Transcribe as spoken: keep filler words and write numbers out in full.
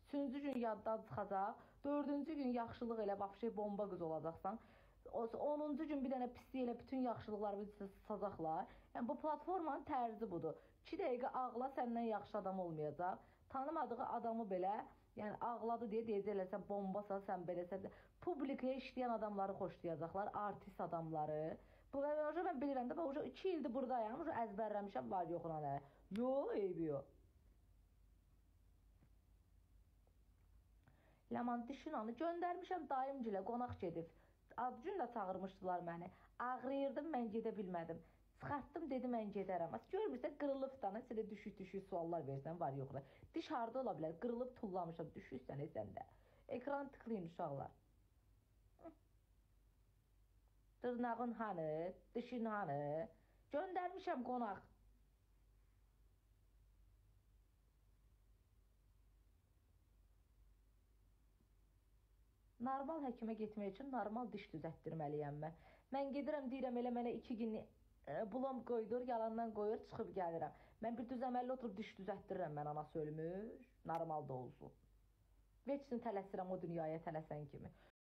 Üçüncü gün yaddan çıxacaq. Dördüncü gün yaxşılıq elə, vapşe bomba qız olacaqsan. onuncu gün bir dənə pislik elə bütün yaxşılıqları bizə sızacaqlar. Yəni bu platformanın tərzi budur. iki dəqiqə ağla, səndən yaxşı adam olmayacaq. Tanımadığı adamı belə, yəni ağladı deyə deyəcəklər sən bombasan, sən beləsən. Publikaya işləyən adamları xoşlayacaqlar, artist adamları. Bu və mən bilirəm də, bax iki ildir buradayam, əzbərləmişəm var yoxuna nə. Yox, eybi yox. Ləman Dişinanı göndərmişəm dayımgilə, qonaq gedib. Ad gün də çağırmışdılar məni. Ağrıyırdım, mən gedə bilmədim. Çıxartdım, dedim mən gedərəm. Görmürsən, qırılıb da, sizə düşük-düşük suallar versən, var yoxla. Diş harda ola bilər? Qırılıb tullamışam, düşüksən sən də. Ekran tıklayın uşaqlar. Dırnağın hanı, dişin hanı? Göndərmişəm qonaq. Normal həkimə getmək üçün normal diş düzəltdirməliyəm mən. Mən gedirəm, deyirəm elə mənə iki gün bulam qoydur, yalandan qoyur, çıxıb gəlirəm. Mən bir düz əməlli oturub diş düzəltdirirəm, mən anası ölmüş, normal da olsun. Veçsin tələsirəm o dünyaya tələsən kimi.